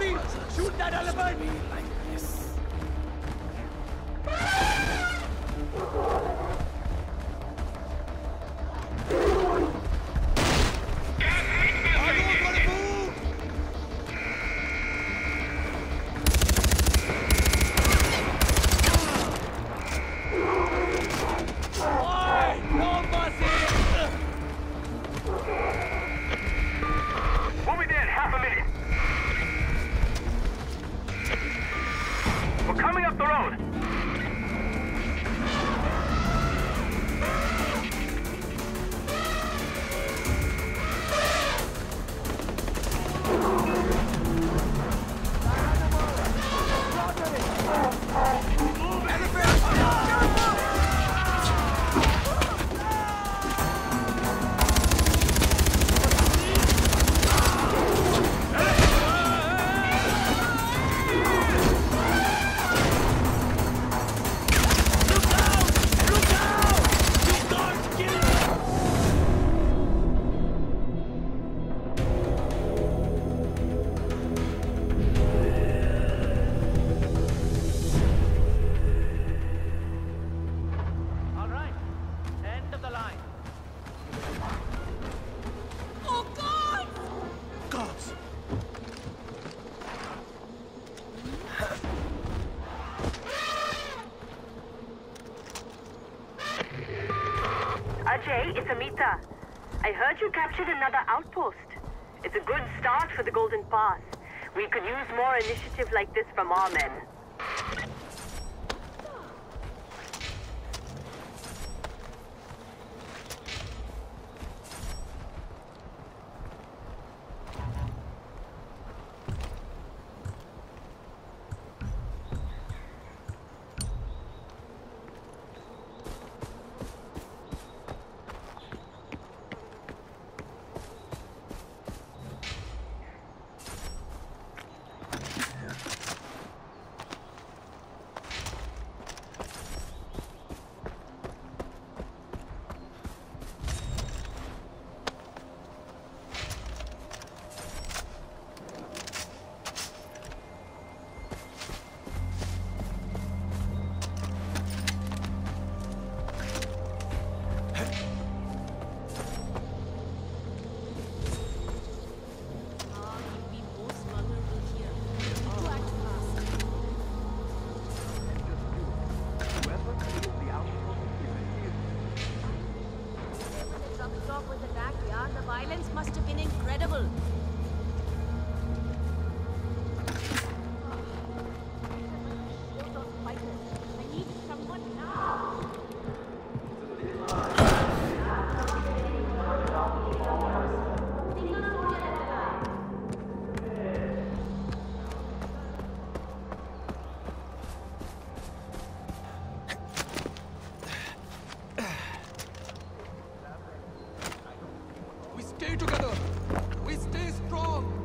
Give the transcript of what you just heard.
Copy! Shoot that elephant! Like this. Coming up the road. Ajay, it's Amita. I heard you captured another outpost. It's a good start for the Golden Pass. We could use more initiative like this from our men. The violence must have been incredible. I need someone now. We stay together. We stay strong.